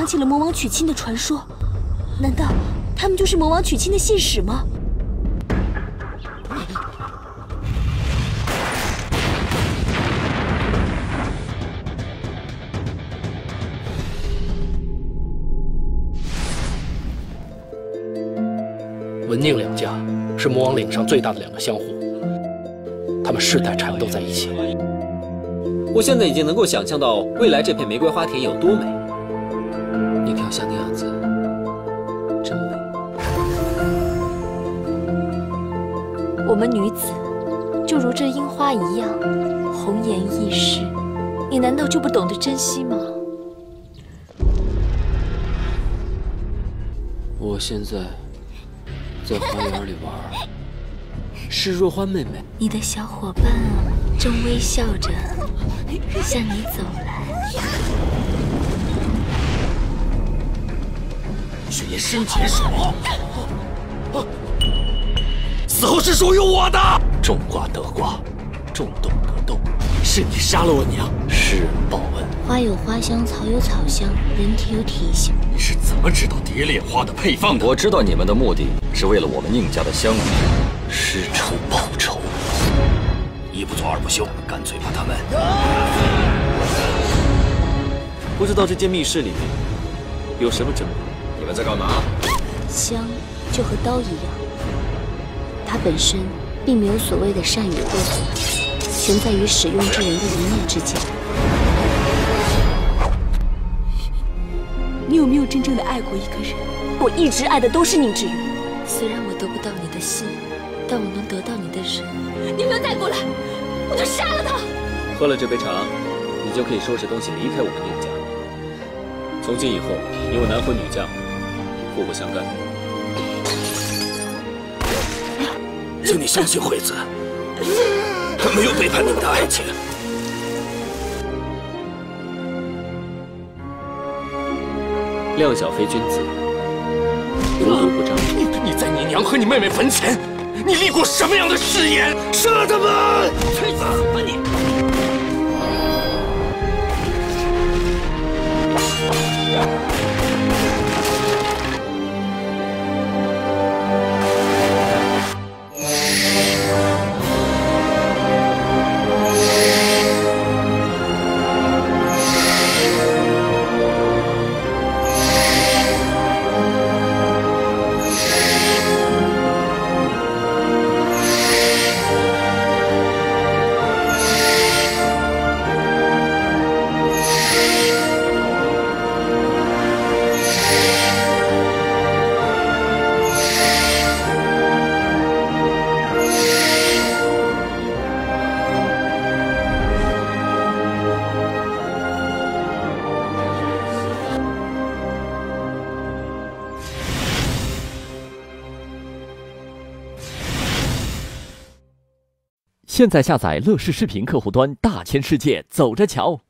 起了魔王娶亲的传说，难道他们就是魔王娶亲的信使吗？ 文宁两家是魔王岭上最大的2个香户，他们世代缠斗在一起。 我现在已经能够想象到未来这片玫瑰花田有多美。你跳香的样子真美。 我们女子就如这樱花一样，红颜易逝，你难道就不懂得珍惜吗？ 我现在在花园里玩，是若欢妹妹。 你的小伙伴正微笑着向你走来。 决生解手，死后是属于我的。种瓜得瓜，种豆得豆，是你杀了我娘，施恩报恩。 花有花香，草有草香，人体有体香。 你是怎么知道蝶恋花的配方的？ 我知道你们的目的是为了我们宁家的香鱼。 施仇报仇，一不做二不休，干脆把他们…… 不知道这间密室里面有什么珍宝？ 你们在干嘛？ 香就和刀一样，它本身并没有所谓的善与恶，全在于使用之人的一念之间。你有没有真正的爱过一个人？我一直爱的都是宁致远。虽然我得不到你的心，但我能得到你的人。你们再过来，我就杀了他！ 喝了这杯茶，你就可以收拾东西离开我们宁家。从今以后，你我男婚女嫁，互不相干。 请你相信惠子，他没有背叛你们的爱情。 量小非君子，无毒不彰。 你在你娘和你妹妹坟前，你立过什么样的誓言？杀他们！去死吧你！ 现在下载乐视视频客户端，大千世界走着瞧。